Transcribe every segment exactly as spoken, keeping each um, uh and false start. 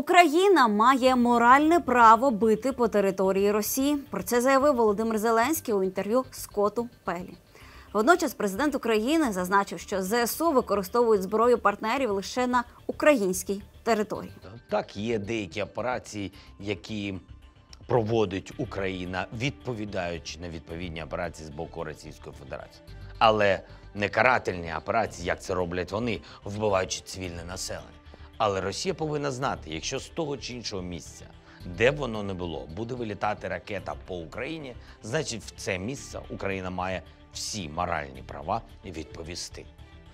Україна має моральне право бити по території Росії. Про це заявив Володимир Зеленський у інтерв'ю Скотту Пеллі. Водночас президент України зазначив, що ЗСУ використовують зброю партнерів лише на українській території. Так, є деякі операції, які проводить Україна, відповідаючи на відповідні операції з боку Російської Федерації. Але не карательні операції, як це роблять вони, вбиваючи цивільне населення. Але Росія повинна знати, якщо з того чи іншого місця, де б воно не було, буде вилітати ракета по Україні, значить в це місце Україна має всі моральні права відповісти.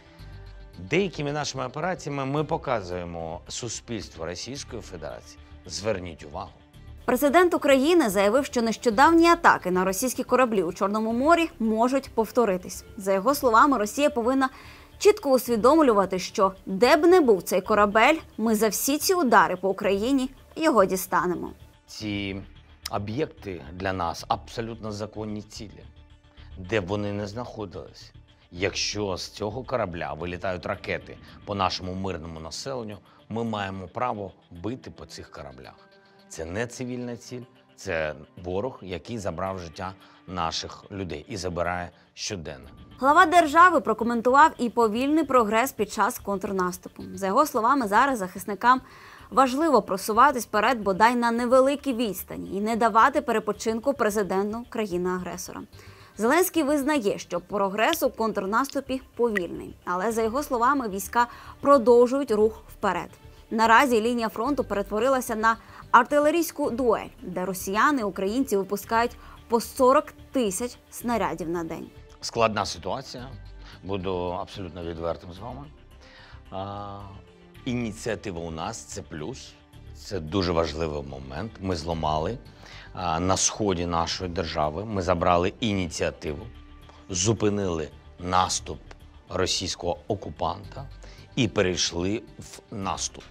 Деякими нашими операціями ми показуємо суспільству Російської Федерації. Зверніть увагу. Президент України заявив, що нещодавні атаки на російські кораблі у Чорному морі можуть повторитись. За його словами, Росія повинна чітко усвідомлювати, що де б не був цей корабель, ми за всі ці удари по Україні його дістанемо. Ці об'єкти для нас абсолютно законні цілі, де б вони не знаходились. Якщо з цього корабля вилітають ракети по нашому мирному населенню, ми маємо право бити по цих кораблях. Це не цивільна ціль, це ворог, який забрав життя наших людей і забирає щоденно. Глава держави прокоментував і повільний прогрес під час контрнаступу. За його словами, зараз захисникам важливо просуватись вперед бодай на невеликій відстані і не давати перепочинку президенту країни-агресора. Зеленський визнає, що прогрес у контрнаступі повільний, але, за його словами, війська продовжують рух вперед. Наразі лінія фронту перетворилася на артилерійську дуель, де росіяни і українці випускають по сорок тисяч снарядів на день. Складна ситуація, буду абсолютно відвертим з вами. А, ініціатива у нас – це плюс, це дуже важливий момент. Ми зламали а, на сході нашої держави, ми забрали ініціативу, зупинили наступ російського окупанта і перейшли в наступ.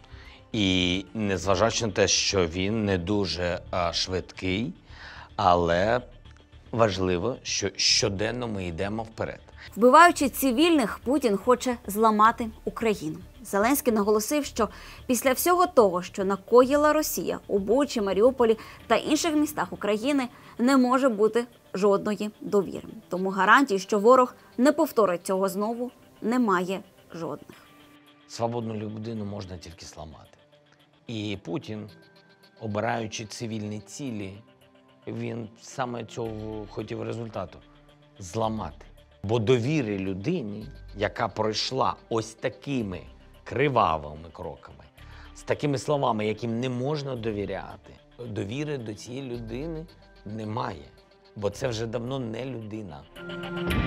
І незважаючи на те, що він не дуже а, швидкий, але важливо, що щоденно ми йдемо вперед. Вбиваючи цивільних, Путін хоче зламати Україну. Зеленський наголосив, що після всього того, що накоїла Росія у Бучі, Маріуполі та інших містах України, не може бути жодної довіри. Тому гарантій, що ворог не повторить цього знову, немає жодних. Свободну людину можна тільки зламати. І Путін, обираючи цивільні цілі, він саме цього хотів результату – зламати. Бо довіри людині, яка пройшла ось такими кривавими кроками, з такими словами, яким не можна довіряти, довіри до цієї людини немає. Бо це вже давно не людина.